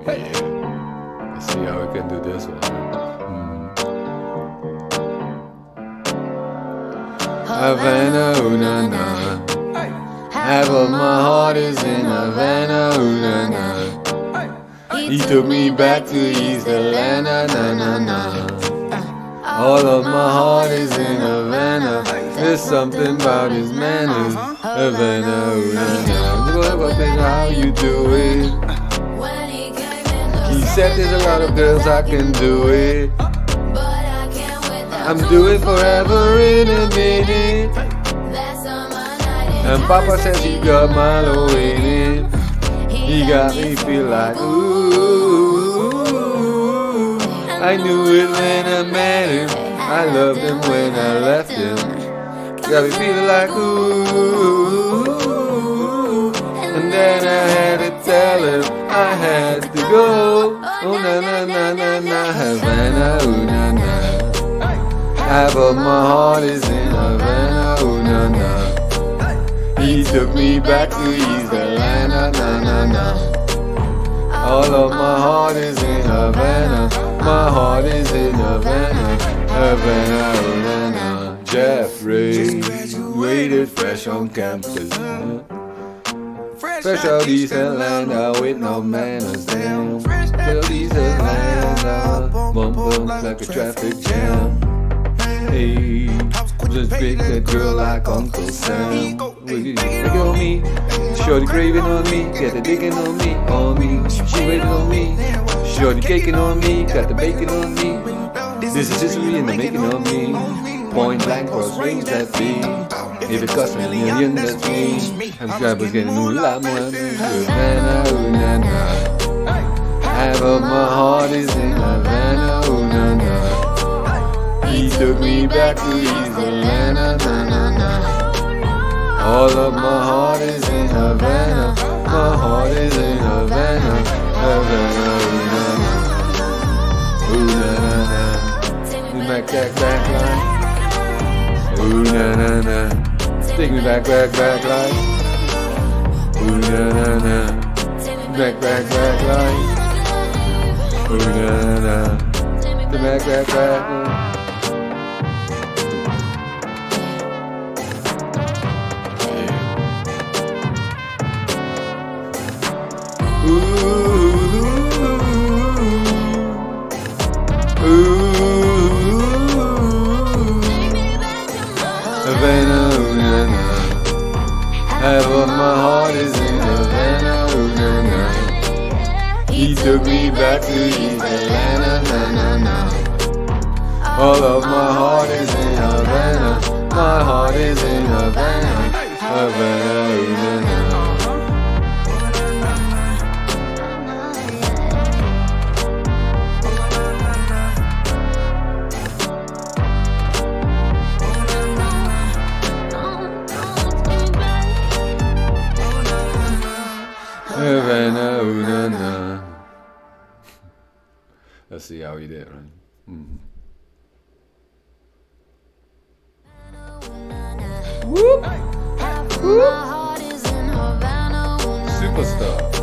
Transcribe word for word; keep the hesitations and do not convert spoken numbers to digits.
Yeah. Let's see how we can do this one. Mm. Havana, ooh na na. Half of my heart is in Havana, ooh na na. He took me back to East Atlanta, na na na. All of my heart is in Havana. There's something about his manners. Havana, ooh na na. Look at how you do it. He said there's a lot of girls I can do it. I'm doing forever in a minute. And Papa says he got Milo in it. He got me feel like ooh. I knew it when I met him. I loved him when I left him. Got me feeling like ooh. And then I had to tell him I had to go. Oh na na na na na, Havana, ooh na na. Half of my heart is in Havana, ooh na na. He took me back to East Atlanta, na na na. All of my heart is in Havana. My heart is in Havana, Havana, ooh na na. Jeffrey graduated fresh on campus. Fresh out East Atlanta with no manners down. Fresh out East Atlanta, bumper like a traffic jam. Hey, just pick that girl like Uncle Sam. Take it on me, shorty craving on me, get the digging on me, on me. She waiting on me, shorty caking on me, got the bacon on me. This is history and the making of me. Point blank cross range that beat. If it costs a million, that's me. Subscribers getting a lot more. Havana, ooh na na. Half of my heart is in Havana, ooh na na. He took me back to East Atlanta, na na na. All of my heart is in Havana. My heart is in Havana, Havana, ooh na na. Ooh na na na. Back, back, back line. Ooh na na na. Take me back, back, back line. Ooh na na na. Back, back, back line. Ooh na na na. The back, back, back line. Ooh, ooh, Havana, ooh na na. Half of my heart is in Havana, ooh na na. He took me back to East Atlanta, na na na. All of my heart is in Havana. My heart is in Havana, Havana, ooh na na. Havana, ooh na na. Let's see how he did, right? Mm. Whoop. Whoop. Superstar.